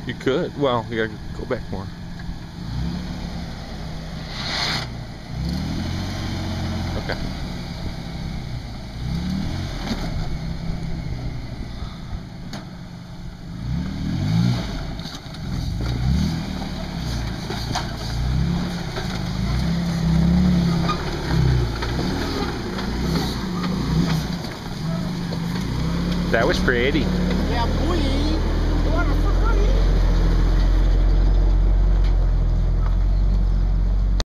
You could. Well, you gotta go back more. Okay. That was pretty. Yeah, boy.